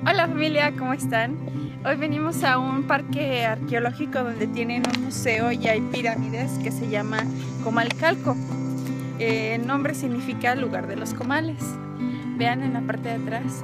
Hola familia, ¿cómo están? Hoy venimos a un parque arqueológico donde tienen un museo y hay pirámides que se llama Comalcalco. El nombre significa lugar de los comales. Vean en la parte de atrás.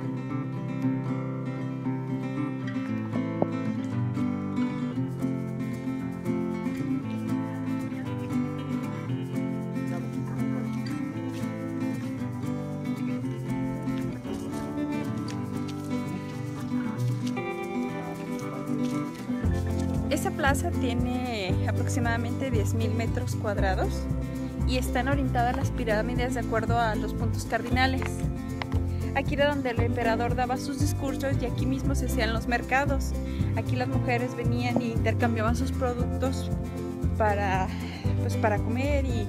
Esta plaza tiene aproximadamente 10.000 metros cuadrados y están orientadas las pirámides de acuerdo a los puntos cardinales. Aquí era donde el emperador daba sus discursos y aquí mismo se hacían los mercados. Aquí las mujeres venían y intercambiaban sus productos para comer y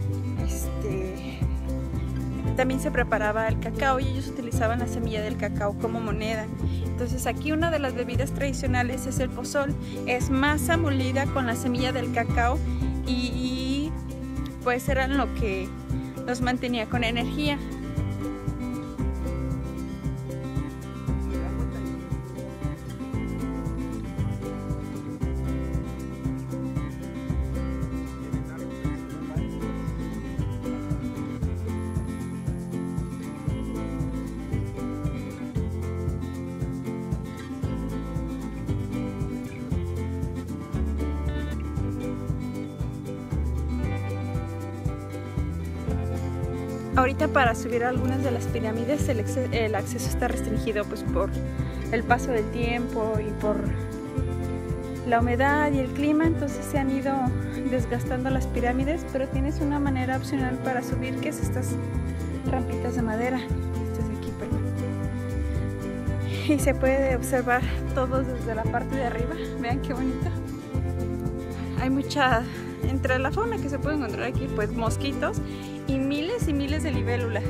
también se preparaba el cacao y ellos utilizaban la semilla del cacao como moneda. Entonces aquí una de las bebidas tradicionales es el pozol, es masa molida con la semilla del cacao y pues eran lo que los mantenía con energía. Ahorita para subir a algunas de las pirámides el acceso está restringido pues por el paso del tiempo y por la humedad y el clima, entonces se han ido desgastando las pirámides, pero tienes una manera opcional para subir, que es estas rampitas de madera. Esto es de aquí, perdón. Y se puede observar todo desde la parte de arriba. Vean qué bonito. Hay mucha, entre la fauna que se puede encontrar aquí, pues mosquitos y miles de libélulas.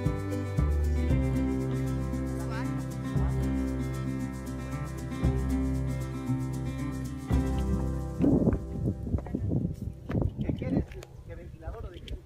¿Qué quieres? ¿Qué ventilador o de qué?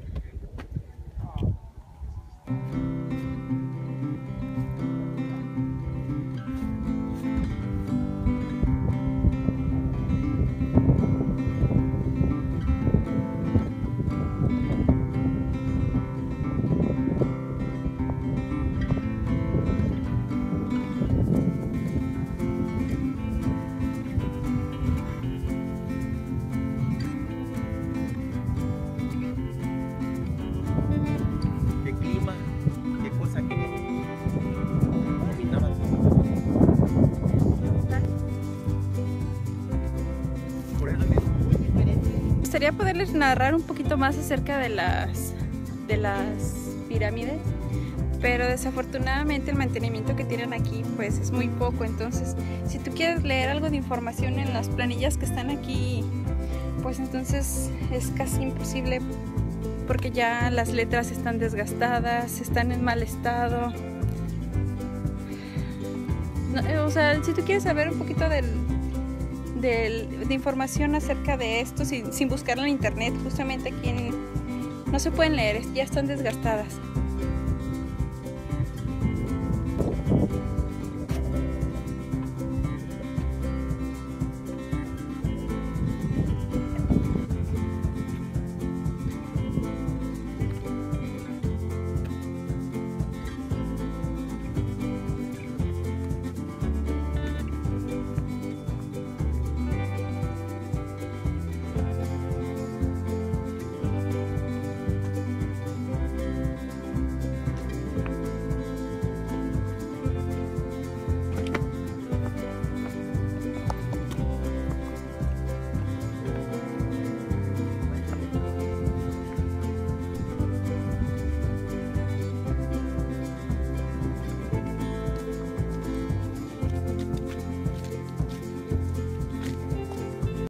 Me gustaría poderles narrar un poquito más acerca de las pirámides, pero desafortunadamente el mantenimiento que tienen aquí pues es muy poco. Entonces si tú quieres leer algo de información en las planillas que están aquí, pues entonces es casi imposible porque ya las letras están desgastadas, están en mal estado. No, o sea, si tú quieres saber un poquito de información acerca de esto sin buscarlo en internet, justamente aquí no se pueden leer, ya están desgastadas.